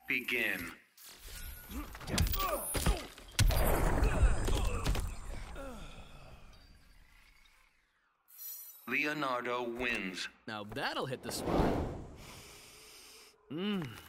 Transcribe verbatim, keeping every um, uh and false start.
Begin. Leonardo wins. Now that'll hit the spot. Mmm.